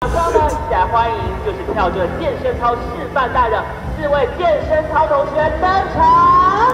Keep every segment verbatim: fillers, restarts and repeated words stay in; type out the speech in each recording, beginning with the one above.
光们，一起来欢迎就是跳着健身操示范带的四位健身操同学登场。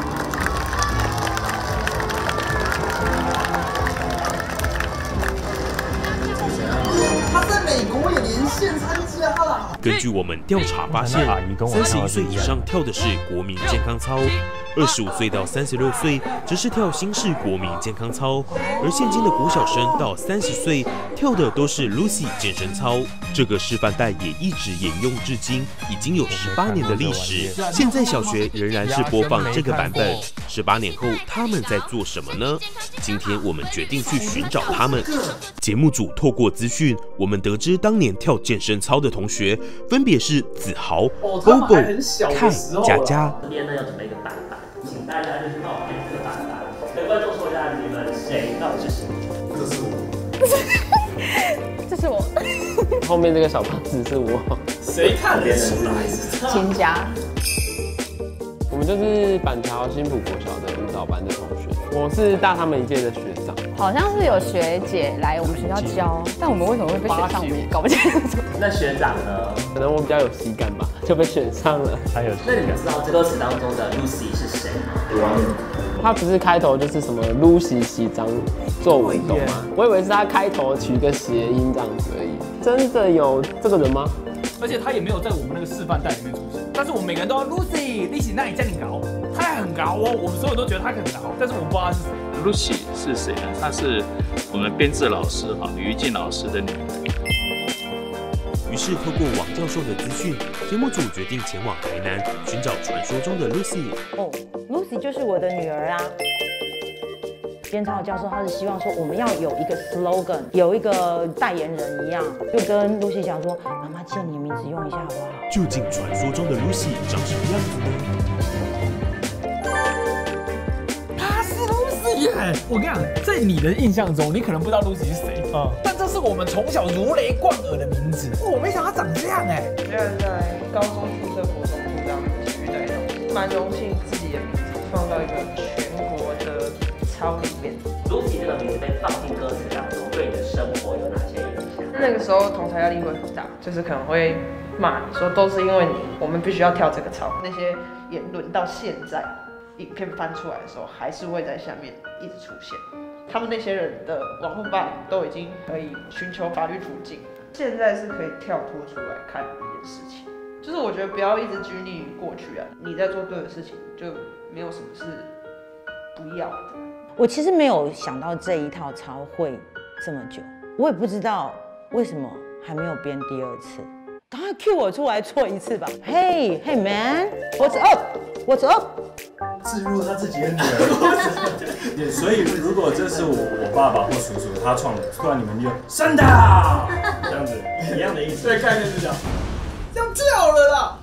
他在美国也连线参加了。 根据我们调查发现，三十一岁以上跳的是国民健康操，二十五岁到三十六岁则是跳新式国民健康操，而现今的国小生到三十岁跳的都是 Lucy 健身操。这个示范带也一直沿用至今，已经有十八年的历史。现在小学仍然是播放这个版本。十八年后，他们在做什么呢？今天我们决定去寻找他们。节目组透过资讯，我们得知当年跳健身操的同学分别是子豪、Gogo、凯、佳佳。 这边呢要准备一个板板，请大家就是帮我看这个板板，跟观众说一下你们谁到底是谁？ 这是我， 这是我。 后面这个小胖子是我。 谁看得出来？ 亲家。 我们就是板桥新埔国小的舞蹈班的同学，我是大他们一届的学长。 好像是有学姐来我们学校教，但我们为什么会被选上，我们也搞不清楚。 那学长呢？ 可能我比较有喜感吧，就被选上了。还有， 那你们知道这歌词当中的 Lucy 是谁吗？ 他不是开头就是什么 Lucy 洗澡做运动吗？我以为是他开头取个谐音这样子而已。真的有这个人吗？ 而且他也没有在我们那个示范带里面出现，但是我们每个人都要 Lucy， 利息那里叫你高，他还很高哦，我们所有人都觉得他很高，但是我不知道他是谁。 Lucy 是谁呢？她是我们编制老师哈于静老师的女儿。 于是透过王教授的资讯，节目组决定前往台南寻找传说中的 Lucy。 哦 ，Lucy 就是我的女儿啊。编操教授他是希望说我们要有一个 slogan， 有一个代言人一样，就跟 Lucy 讲说，妈妈借你的名字用一下好不好？ 究竟传说中的 Lucy 长什么样子呢？ 他是 Lucy 耶！我跟你讲，在你的印象中，你可能不知道 Lucy 是谁啊、嗯，但这是我们从小如雷贯耳的名字。我没想到他长这样哎！ 现在在高中出社、国中出这样体育带动，蛮荣幸自己的名字放到一个全国的操里面。 Lucy 这个名字被放进歌词当中，对你的生活有哪些影响？ 那个时候同台压力会很大，就是可能会骂你说都是因为你，我们必须要跳这个操。那些言论到现在，影片翻出来的时候，还是会在下面一直出现。他们那些人的网络霸凌都已经可以寻求法律途径，现在是可以跳脱出来看这件事情。就是我觉得不要一直拘泥于过去啊，你在做对的事情，就没有什么是不要的。 我其实没有想到这一套操会这么久，我也不知道为什么还没有编第二次。赶快 cue 我出来做一次吧 ！Hey Hey Man，What's up？What's up？ 置入他自己的女儿，所以如果这是我我爸爸或叔叔他创的，突然你们就山打这样子一样的意思， 对，概念是这样，要跳了啦。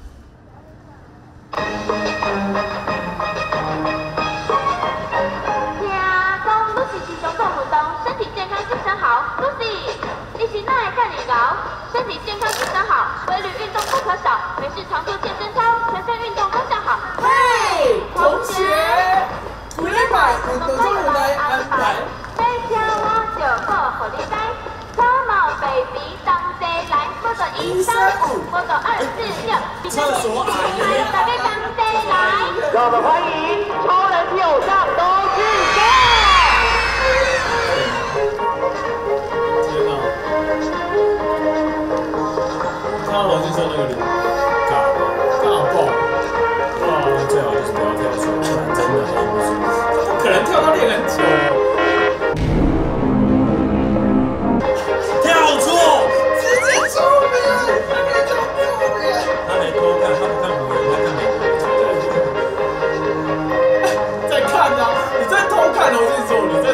身体健康精神好，规律运动不可少，没事常做健身操，全身运动方向好。 嘿，同学，不要买运动中来安排。 在家我就好好你带，草帽 baby 当地来，我个一三五，我个二四六，厕所阿姨，大家当地来。 让我们欢迎超人体偶像东俊哥。 看到罗俊说那个脸，尬尬爆，哇！最好就是不要跳错，不然真的很不舒服。 不可能跳到练很久。 跳错， 直接出名，他没跳出名。 他没偷看，他不看红人，他看美国。 在看啊！你在偷看，我跟你说，你在